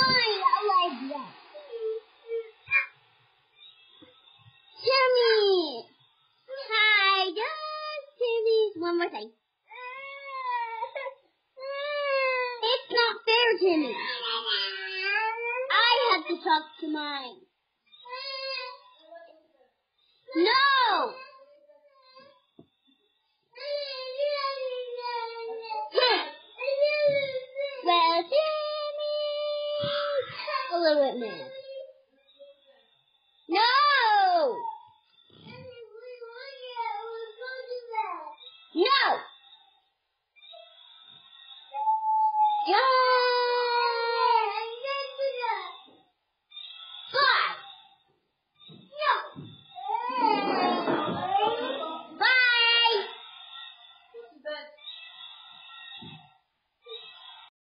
fine. I like that. Timmy. Hi, Timmy. One more thing. It's not fair, Timmy. I have to talk to mine. No! Well, Timmy's a little bit mad. No! No!